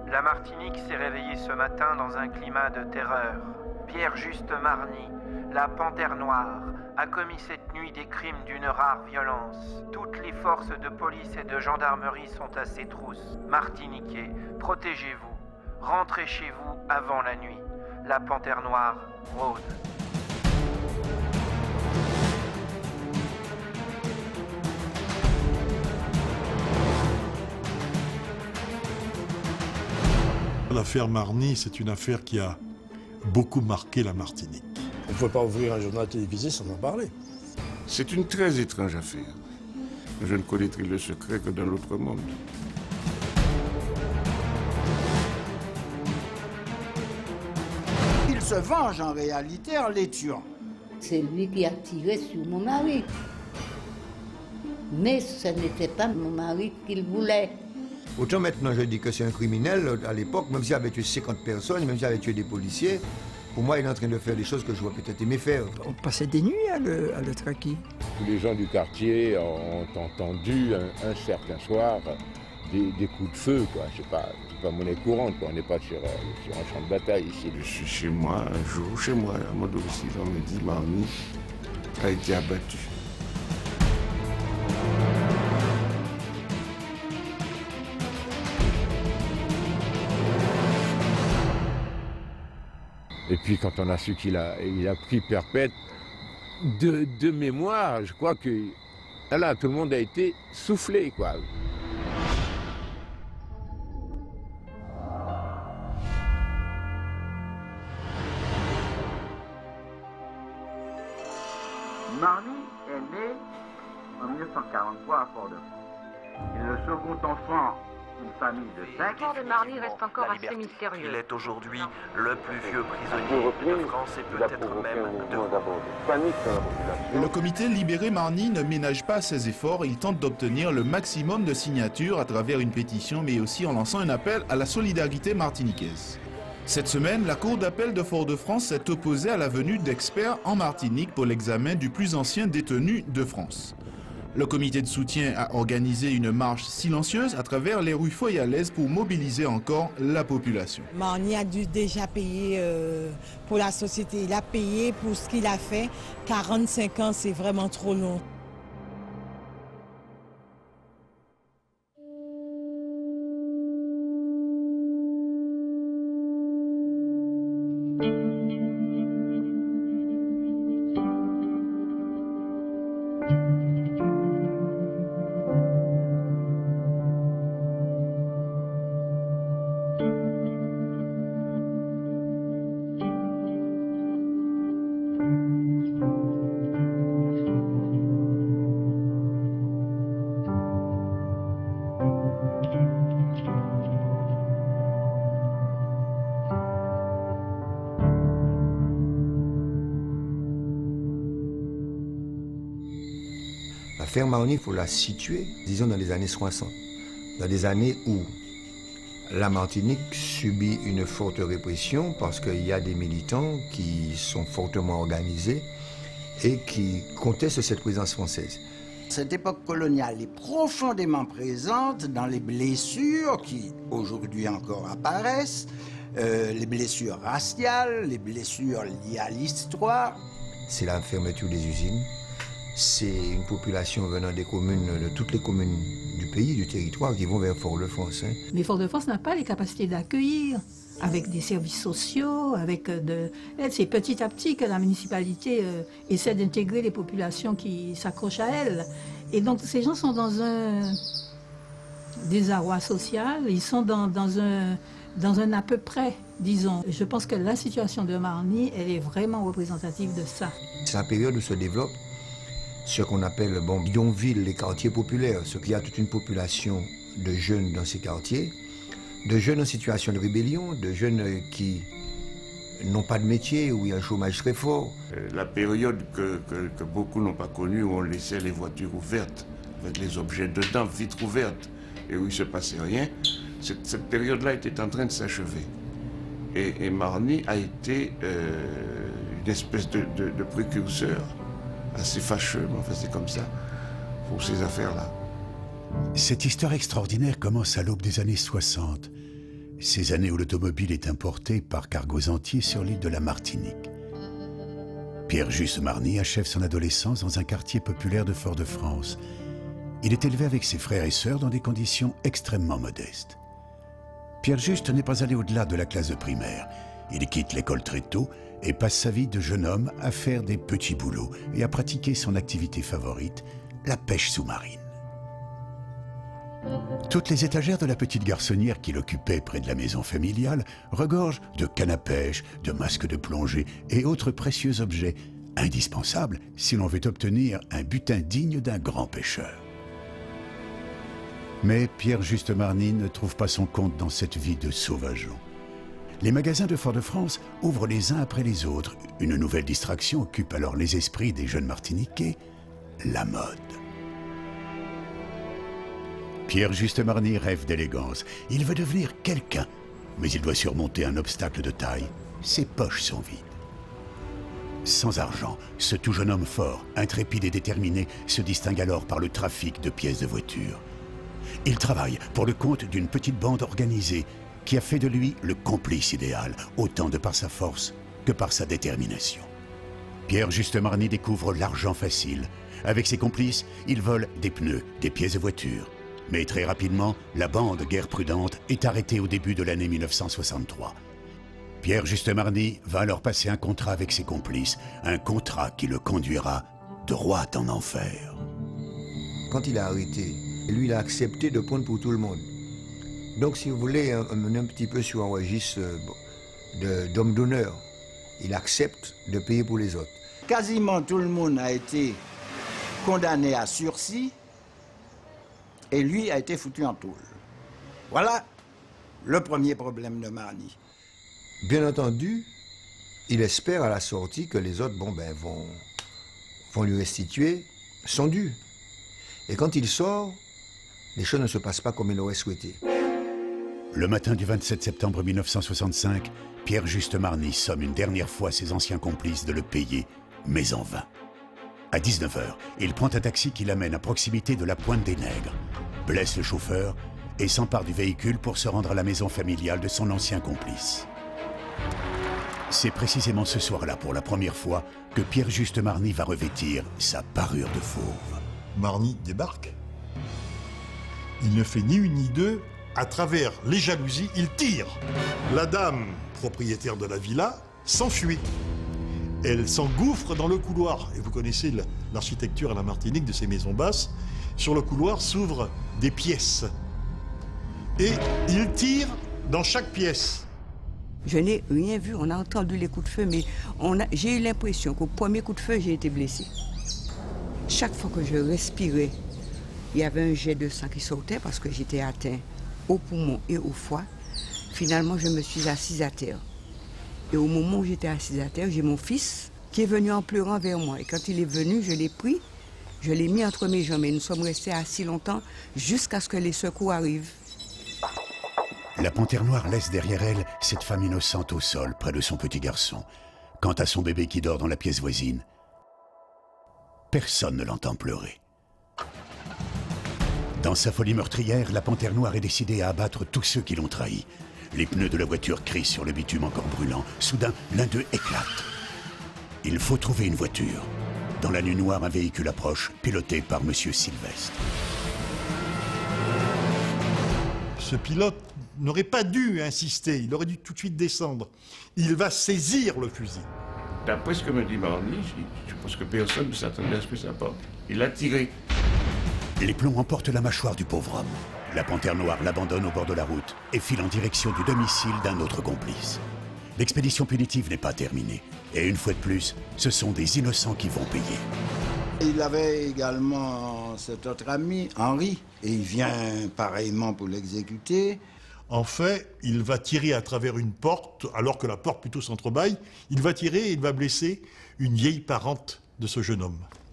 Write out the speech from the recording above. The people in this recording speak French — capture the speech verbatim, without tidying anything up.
La Martinique s'est réveillée ce matin dans un climat de terreur. Pierre-Juste Marny, la Panthère Noire, a commis cette nuit des crimes d'une rare violence. Toutes les forces de police et de gendarmerie sont à ses trousses. Martiniquais, protégez-vous. Rentrez chez vous avant la nuit. La Panthère Noire rôde. L'affaire Marny, c'est une affaire qui a beaucoup marqué la Martinique. On ne pouvait pas ouvrir un journal télévisé sans en parler. C'est une très étrange affaire. Je ne connaîtrai le secret que dans l'autre monde. Il se venge en réalité en les tuant. C'est lui qui a tiré sur mon mari. Mais ce n'était pas mon mari qu'il voulait. Autant maintenant je dis que c'est un criminel, à l'époque, même s'il avait tué cinquante personnes, même s'il avait tué des policiers, pour moi il est en train de faire des choses que je vois peut-être aimer faire. On passait des nuits à le, à le traquer. Tous les gens du quartier ont entendu un, un certain soir des, des coups de feu, quoi. Je sais pas, c'est pas monnaie courante, quoi. On n'est pas sur, sur un champ de bataille ici. Je suis chez moi, un jour, chez moi, à mon domicile, on me dit Marny a été abattu. Et puis quand on a su qu'il a, il a pris perpète, de, de mémoire, je crois que là, tout le monde a été soufflé, quoi. Marny est né en mille neuf cent quarante-trois à Fort-de-France. Il est le second enfant d'une famille de cinq. L'histoire de Marny reste encore assez mystérieux. Il est aujourd'hui le plus vieux prisonnier de France et peut-être même de vous. Le comité Libéré Marny ne ménage pas ses efforts. Il tente d'obtenir le maximum de signatures à travers une pétition, mais aussi en lançant un appel à la solidarité martiniquaise. Cette semaine, la Cour d'appel de Fort-de-France s'est opposée à la venue d'experts en Martinique pour l'examen du plus ancien détenu de France. Le comité de soutien a organisé une marche silencieuse à travers les rues foyalaises pour mobiliser encore la population. Marny a dû déjà payer euh, pour la société. Il a payé pour ce qu'il a fait. quarante-cinq ans, c'est vraiment trop long. L'affaire Marny, il faut la situer, disons, dans les années soixante. Dans des années où la Martinique subit une forte répression parce qu'il y a des militants qui sont fortement organisés et qui contestent cette présence française. Cette époque coloniale est profondément présente dans les blessures qui aujourd'hui encore apparaissent, euh, les blessures raciales, les blessures liées à l'histoire. C'est la fermeture des usines. C'est une population venant des communes, de toutes les communes du pays, du territoire, qui vont vers Fort-de-France. Hein. Mais Fort-de-France n'a pas les capacités d'accueillir, avec des services sociaux, avec de... C'est petit à petit que la municipalité euh, essaie d'intégrer les populations qui s'accrochent à elle. Et donc ces gens sont dans un désarroi social, ils sont dans, dans, un, dans un à peu près, disons. Je pense que la situation de Marny, elle est vraiment représentative de ça. C'est la période où se développe ce qu'on appelle bon, bidonville, les quartiers populaires, ce qu'il y a toute une population de jeunes dans ces quartiers, de jeunes en situation de rébellion, de jeunes qui n'ont pas de métier, où il y a un chômage très fort. La période que, que, que beaucoup n'ont pas connue, où on laissait les voitures ouvertes, avec les objets dedans, vitres ouvertes, et où il ne se passait rien, cette, cette période-là était en train de s'achever. Et, et Marny a été euh, une espèce de, de, de précurseur, assez fâcheux, mais enfin c'est comme ça, pour ces affaires-là. Cette histoire extraordinaire commence à l'aube des années soixante. ces années où l'automobile est importée par cargos entiers sur l'île de la Martinique. Pierre-Juste Marny achève son adolescence dans un quartier populaire de Fort-de-France. Il est élevé avec ses frères et sœurs dans des conditions extrêmement modestes. Pierre-Juste n'est pas allé au-delà de la classe de primaire. Il quitte l'école très tôt et passe sa vie de jeune homme à faire des petits boulots et à pratiquer son activité favorite, la pêche sous-marine. Toutes les étagères de la petite garçonnière qu'il occupait près de la maison familiale regorgent de cannes à pêche, de masques de plongée et autres précieux objets indispensables si l'on veut obtenir un butin digne d'un grand pêcheur. Mais Pierre-Juste Marny ne trouve pas son compte dans cette vie de sauvageon. Les magasins de Fort-de-France ouvrent les uns après les autres. Une nouvelle distraction occupe alors les esprits des jeunes Martiniquais, la mode. Pierre-Juste Marny rêve d'élégance. Il veut devenir quelqu'un, mais il doit surmonter un obstacle de taille. Ses poches sont vides. Sans argent, ce tout jeune homme fort, intrépide et déterminé se distingue alors par le trafic de pièces de voiture. Il travaille pour le compte d'une petite bande organisée qui a fait de lui le complice idéal, autant de par sa force que par sa détermination. Pierre-Juste Marny découvre l'argent facile. Avec ses complices, il vole des pneus, des pièces de voiture. Mais très rapidement, la bande Guerre Prudente est arrêtée au début de l'année mille neuf cent soixante-trois. Pierre-Juste Marny va alors passer un contrat avec ses complices, un contrat qui le conduira droit en enfer. Quand il a arrêté, lui, il a accepté de prendre pour tout le monde. Donc, si vous voulez, on est un petit peu sur un registre d'homme d'honneur. Il accepte de payer pour les autres. Quasiment tout le monde a été condamné à sursis et lui a été foutu en tôle. Voilà le premier problème de Marny. Bien entendu, il espère à la sortie que les autres bon, ben, vont, vont lui restituer son dû. Et quand il sort, les choses ne se passent pas comme il l'aurait souhaité. Le matin du vingt-sept septembre mille neuf cent soixante-cinq, Pierre-Juste Marny somme une dernière fois ses anciens complices de le payer, mais en vain. À dix-neuf heures, il prend un taxi qui l'amène à proximité de la Pointe des Nègres, blesse le chauffeur et s'empare du véhicule pour se rendre à la maison familiale de son ancien complice. C'est précisément ce soir-là, pour la première fois, que Pierre-Juste Marny va revêtir sa parure de fauve. Marny débarque. Il ne fait ni une ni deux. À travers les jalousies, il tire. La dame, propriétaire de la villa, s'enfuit. Elle s'engouffre dans le couloir. Et vous connaissez l'architecture à la Martinique de ces maisons basses. Sur le couloir s'ouvrent des pièces. Et il tire dans chaque pièce. Je n'ai rien vu, on a entendu les coups de feu, mais j'ai eu l'impression qu'au premier coup de feu, j'ai été blessée. Chaque fois que je respirais, il y avait un jet de sang qui sortait parce que j'étais atteint au poumon et au foie. Finalement, je me suis assise à terre. Et au moment où j'étais assise à terre, j'ai mon fils qui est venu en pleurant vers moi. Et quand il est venu, je l'ai pris, je l'ai mis entre mes jambes. Et nous sommes restés assis longtemps jusqu'à ce que les secours arrivent. La panthère noire laisse derrière elle cette femme innocente au sol, près de son petit garçon. Quant à son bébé qui dort dans la pièce voisine, personne ne l'entend pleurer. Dans sa folie meurtrière, la panthère noire est décidée à abattre tous ceux qui l'ont trahi. Les pneus de la voiture crient sur le bitume encore brûlant. Soudain, l'un d'eux éclate. Il faut trouver une voiture. Dans la nuit noire, un véhicule approche, piloté par Monsieur Sylvestre. Ce pilote n'aurait pas dû insister, il aurait dû tout de suite descendre. Il va saisir le fusil. D'après ce que me dit Marny, je pense que personne ne s'attendait à ce que ça parte. Il a tiré. Les plombs emportent la mâchoire du pauvre homme. La panthère noire l'abandonne au bord de la route et file en direction du domicile d'un autre complice. L'expédition punitive n'est pas terminée. Et une fois de plus, ce sont des innocents qui vont payer. Il avait également cet autre ami, Henri, et il vient pareillement pour l'exécuter. En fait, il va tirer à travers une porte, alors que la porte plutôt s'entrebâille. Il va tirer et il va blesser une vieille parente de ce jeune homme.